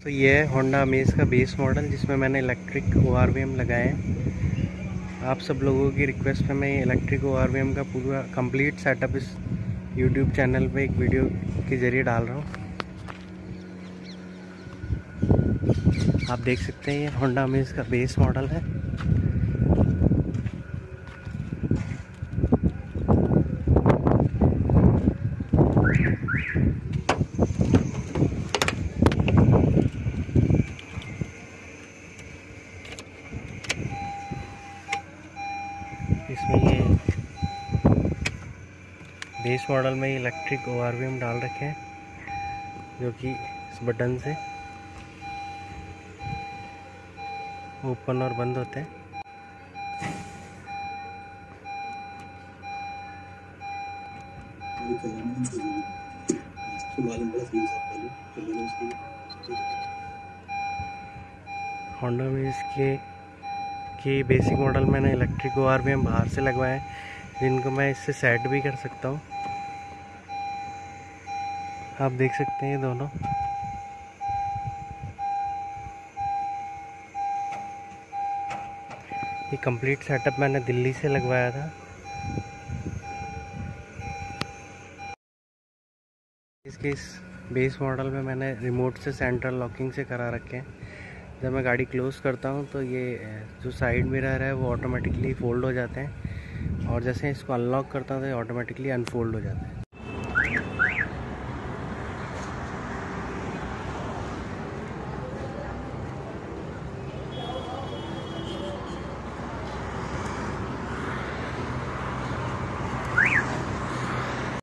तो ये है होंडा अमेज का बेस मॉडल जिसमें मैंने इलेक्ट्रिक ORVM लगाए हैं। आप सब लोगों की रिक्वेस्ट पे मैं इलेक्ट्रिक ORVM का पूरा कंप्लीट सेटअप इस यूट्यूब चैनल पे एक वीडियो के ज़रिए डाल रहा हूँ। आप देख सकते हैं ये होंडा अमेज का बेस मॉडल है। इसमें ये बेस मॉडल में इलेक्ट्रिक ORVM डाल रखे हैं जो कि इस बटन से ओपन और बंद होते हैं। होंडा में इसके बेसिक मॉडल मैंने इलेक्ट्रिक ORVM बाहर से लगवाए हैं जिनको मैं इससे सेट भी कर सकता हूँ। आप देख सकते हैं ये दोनों। ये कंप्लीट सेटअप मैंने दिल्ली से लगवाया था। इसके इस बेस मॉडल में मैंने रिमोट से सेंट्रल लॉकिंग से करा रखे हैं। जब मैं गाड़ी क्लोज़ करता हूँ तो ये जो साइड मिरर है वो ऑटोमेटिकली फोल्ड हो जाते हैं और जैसे इसको अनलॉक करता हूँ तो ये ऑटोमेटिकली अनफोल्ड हो जाता है।